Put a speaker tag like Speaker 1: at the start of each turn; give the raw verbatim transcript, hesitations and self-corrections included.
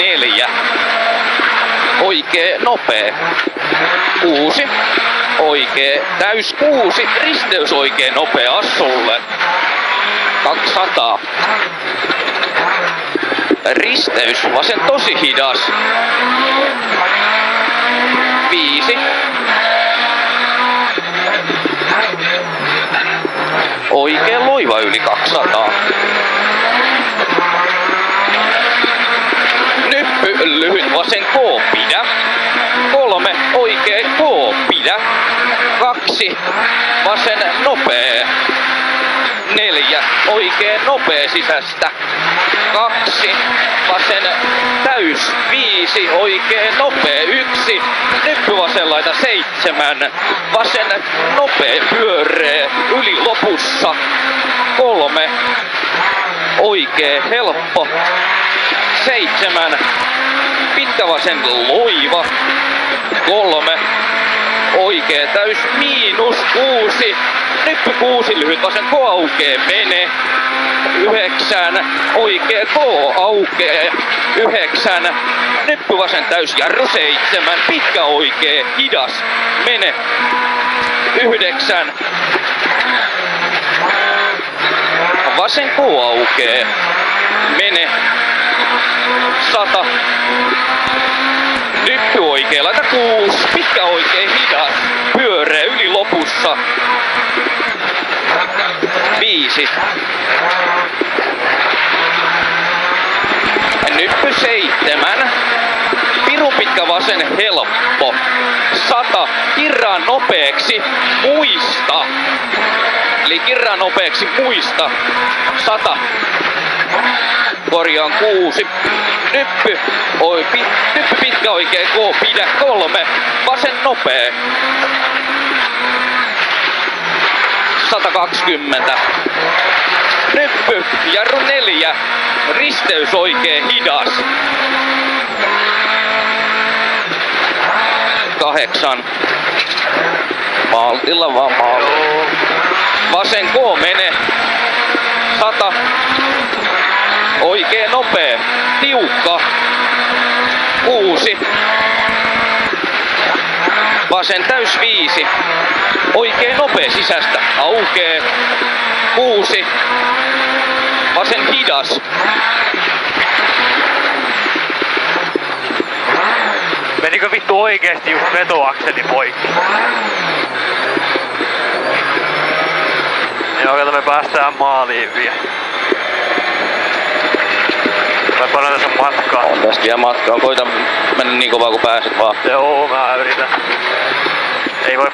Speaker 1: neljä. Oikee nopee. Kuusi. Oikee täys kuusi. Risteys oikee nopea Assulle. kaksisataa. Risteys vasen tosi hidas. Viisi. Oikee loiva yli kaksisataa. Nyppy lyhyt vasen K pidä. Kolme oikee K pidä. Kaksi vasen nopee. Neljä oikee nopee sisästä. Kaksi vasen täys. Viisi oikee nopee. Yksi nyppy vasen laita. Seitsemän vasen nopee pyöree yli lopussa. Kolme oikee helppo. Seitsemän pitkä vasen loiva. Kolme oikee täys miinus. Kuusi nyppy kuusi lyhyt vasen K aukee mene. Yhdeksän oikee K aukee. Yhdeksän nyppy vasen täys jarru. Seitsemän pitkä oikee hidas mene. Yhdeksän vasen K aukee mene. Sata nyppy oikee laita kuusi. Pitkä oikee hidas pyöree yli lopussa. Viisi. Nyppy seitsemän. Pirun pitkä vasen helppo. Sata. Kirraa nopeeksi. Muista. Eli kirraa nopeeksi muista. Sata. Korjaan kuusi. Nyppy. Oi, pit, nyppy pitkä oikee K pidä. Kolme. Vasen nopee. sata kaksikymmentä. Nyppy. Jarru neljä. Risteys oikee hidas. Kahdeksan. Maltilla vaan maltilla. Vasen K mene. Sata. Oikee nopee. Tiukka. Kuusi. Vasen täys viisi. Oikee nopee sisästä. Aukee. Kuusi. Vasen hidas.
Speaker 2: Menikö vittu oikeesti just vetoakseni poikki? Joo, kato me päästään maaliin vielä. Mä paljon tässä matkaa.
Speaker 1: On tästä vielä matkaa. Koita mennä niin kovaa kuin pääset vaan.
Speaker 2: Joo, mä yritän.